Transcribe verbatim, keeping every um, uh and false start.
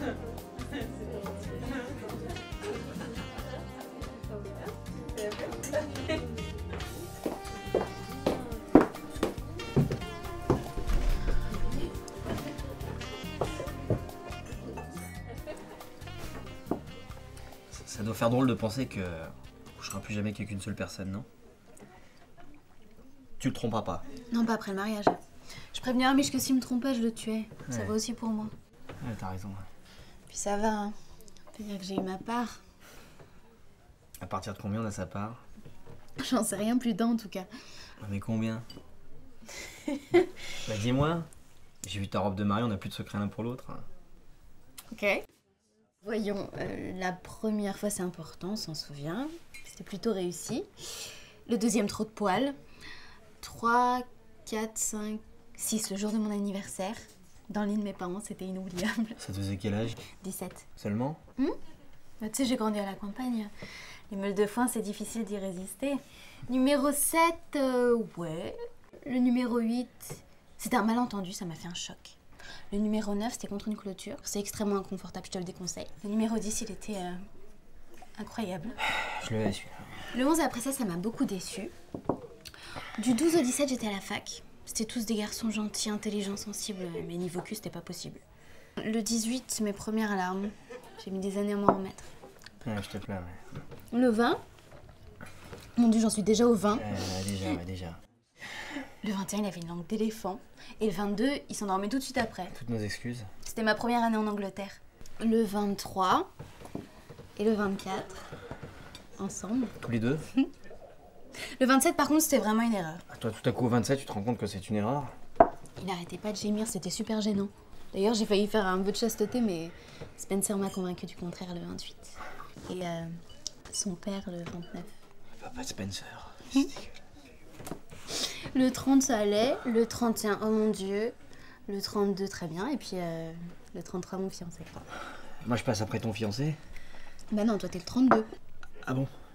Ça doit faire drôle de penser que je serai plus jamais qu'avec une seule personne, non? Tu le tromperas pas? Non, pas après le mariage. Je prévenais Amish que s'il me trompait, je le tuais. Ouais. Ça va aussi pour moi. Ouais, t'as raison. Ouais. Puis ça va, hein. On peut dire que j'ai eu ma part. À partir de combien on a sa part? J'en sais rien, plus d'un en tout cas. Mais combien? Bah dis-moi. J'ai vu ta robe de mariée, on n'a plus de secret l'un pour l'autre. Ok. Voyons, euh, la première fois c'est important, on s'en souvient. C'était plutôt réussi. Le deuxième, trop de poils. trois, quatre, cinq, six, le jour de mon anniversaire. Dans le lit de mes parents, c'était inoubliable. Ça te faisait quel âge? dix-sept. Seulement? Mmh. Bah, tu sais, j'ai grandi à la campagne. Les meules de foin, c'est difficile d'y résister. Numéro sept, euh, ouais. Le numéro huit, c'était un malentendu, ça m'a fait un choc. Le numéro neuf, c'était contre une clôture. C'est extrêmement inconfortable, je te le déconseille. Le numéro dix, il était euh, incroyable. Je le laisse. Le onze, après ça, ça m'a beaucoup déçue. Du douze au dix-sept, j'étais à la fac. C'était tous des garçons gentils, intelligents, sensibles, mais niveau cul, c'était pas possible. Le dix-huit, mes premières larmes. J'ai mis des années à m'en remettre. Ouais, je te plains, ouais. Le vingt, mon dieu, j'en suis déjà au vingt. Euh, déjà, ouais, déjà. Le vingt et un, il avait une langue d'éléphant. Et le vingt-deux, il s'endormait tout de suite après. Toutes nos excuses. C'était ma première année en Angleterre. Le vingt-trois et le vingt-quatre, ensemble. Tous les deux? Le vingt-sept, par contre, c'était vraiment une erreur. Toi, tout à coup, au vingt-sept, tu te rends compte que c'est une erreur? Il n'arrêtait pas de gémir, c'était super gênant. D'ailleurs, j'ai failli faire un vœu de chasteté, mais Spencer m'a convaincu du contraire le vingt-huit. Et euh, son père le vingt-neuf. Papa de Spencer. Mmh. Le trente, ça allait. Le trente et un, oh mon dieu. Le trente-deux, très bien. Et puis euh, le trente-trois, mon fiancé. Moi, je passe après ton fiancé? Bah non, toi, t'es le trente-deux. Ah bon?